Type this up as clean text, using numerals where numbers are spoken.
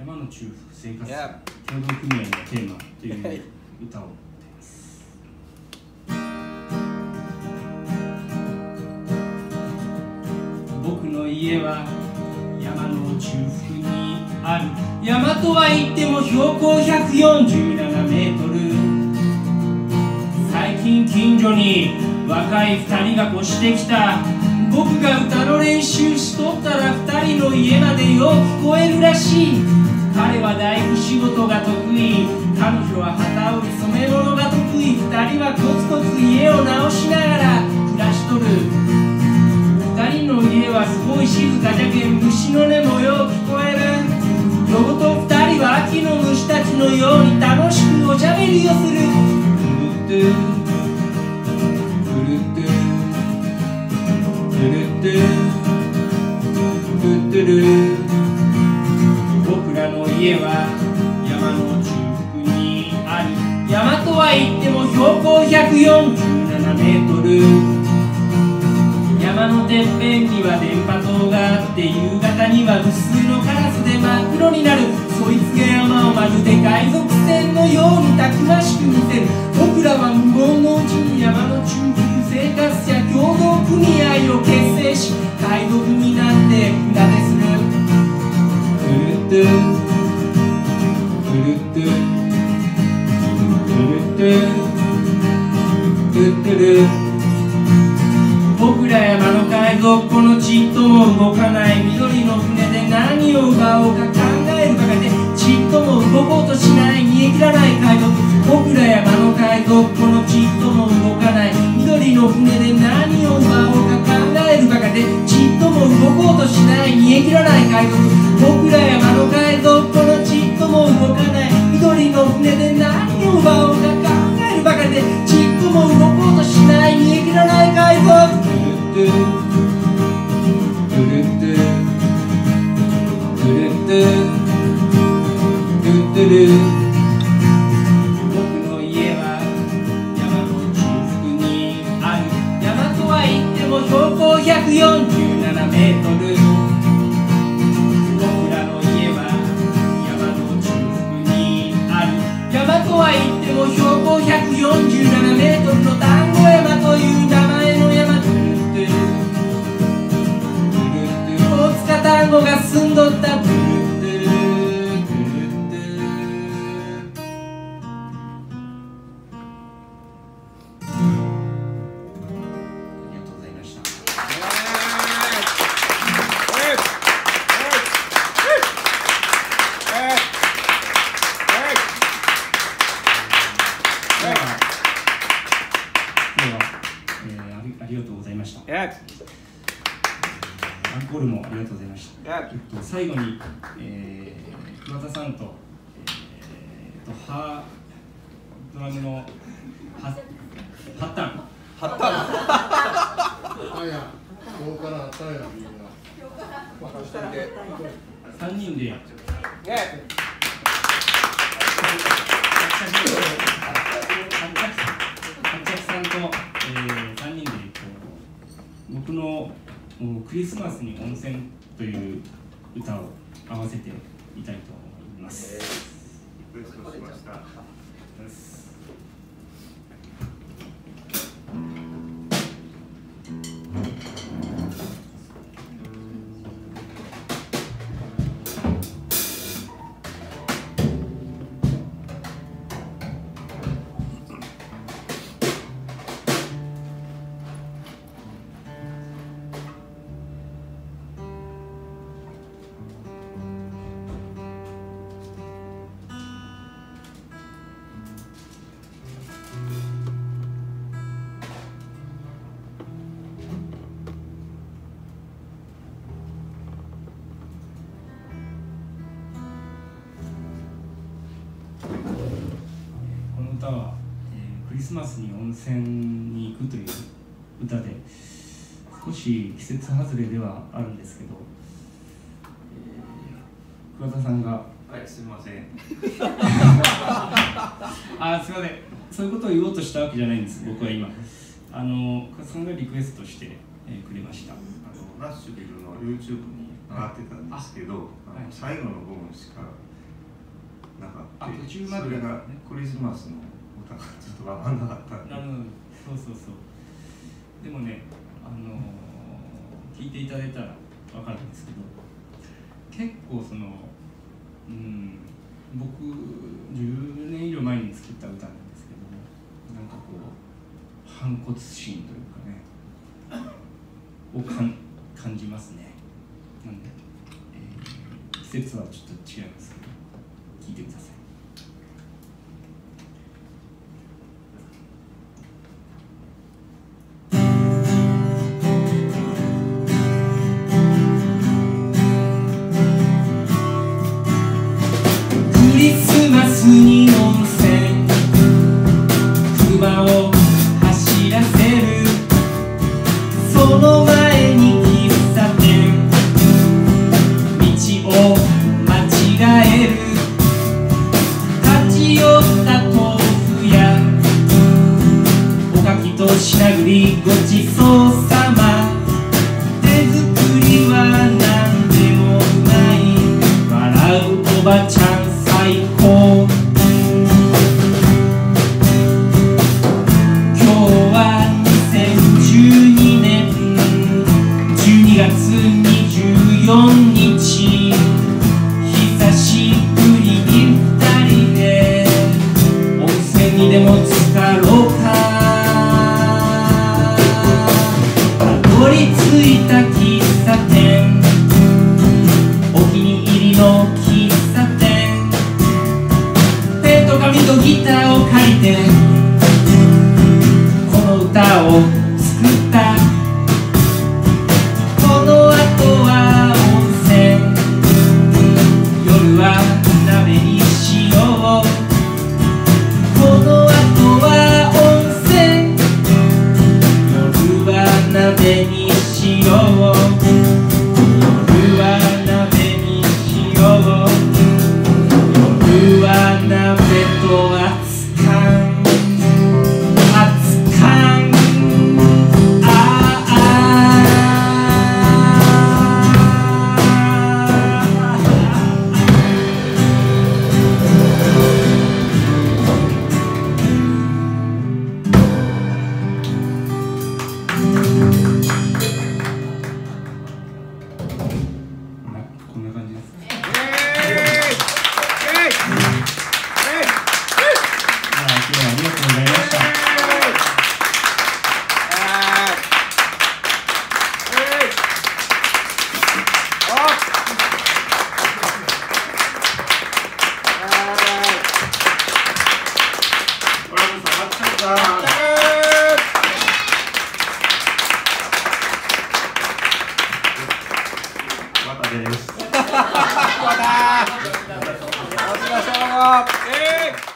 山の中腹生活共同組合のテーマという歌を歌います。僕の家は山の中腹にある。山とは言っても標高147メートル。最近近所に若い2人が越してきた。僕が歌の練習しとったら2人の家までよう聞こえるらしい。彼は大工仕事が得意、彼女は機織り染め物が得意。2人はコツコツ家を直しながら暮らしとる。2人の家はすごい静かじゃけん虫の音もよう聞こえる。夜ごと2人は秋の虫たちのように楽しくおしゃべりをする。僕らの家は山の中腹にある。山とは言っても標高147メートル。山のてっぺんには電波塔があって、夕方には無数のカラスで真っ黒になる。そいつが山をまるで海賊船のようにたくましく見せる。僕らは無言のうちに山の中腹生活者共同組合を結成し、海賊になって船出する。トゥルトゥトゥルトゥトゥルトゥトゥトゥル。僕ら山の海賊このちっとも動かない緑の船で何を奪おうか考えるばかりで、ちっとも動こうとしない逃げ切らない海賊。僕ら山の海賊このちっとも動かない緑の船で何を奪おうか考えるばかりで、ちっとも動こうとしない逃げ切らない海賊。僕ら山の海賊このちっとも動かない緑の船で何を奪おうか考えるばかりで、ちっとも動こうとしない逃げ切らない海賊。トゥルトゥトゥルトゥトゥルトゥトゥトゥル。僕の家は山の中腹にある。山とは言っても標高147メートル。僕らの家は山の中腹にある。山とは言っても標高147メートルの団子山という名前の山。団子が住んどった。トゥルトゥルトゥルトゥありがとうございました。ありがとうございました。アンコールもありがとうございました。最後に、桑田さんと、ドラムのハッタン。 あや、ここからあったやみんな。 3人で。八着さんと、3人で僕のクリスマスに温泉という歌を合わせてみたいと思います。 リクエストしました。 歌は、クリスマスに温泉に行くという歌で、少し季節外れではあるんですけど、桑田さんがはい、すみません。 あ、すみません。そういうことを言おうとしたわけじゃないんです。僕は今、桑田さんがリクエストして、くれました。 ナッシュビルの YouTube に上がってたんですけど、最後の部分しかなかった。 途中までそれがクリスマスの歌がちょっと分かんなかったんで。 そうでもね、聞いていただいたら分かるんですけど、結構僕10年以上前に作った歌なんですけども、なんかこう反骨心というかねを感じますね。なんで、季節はちょっと違いますけど、聞いてください。クリスマスに温泉、車を走らせる、その前に喫茶店、道を間違える、立ち寄った豆腐屋、おかきと品繰りごちそうさま、手作りは何でもうまい、笑うおばちゃん最高。今日は2012年12月24日、久しぶりに2人で温泉にでも浸かろうか。たどり着いた喫茶店、お気に入りの喫茶店、ペンと紙とギターを借りてこの歌を作った。この後は温泉、夜は鍋にしよう。この後は温泉、夜は鍋にしよう。夜は鍋にしよう。夜は鍋と熱燗、熱燗、ああこんな感じです。今日はありがとうございました。 これも下がっちゃった。またです。 また。お疲れ様。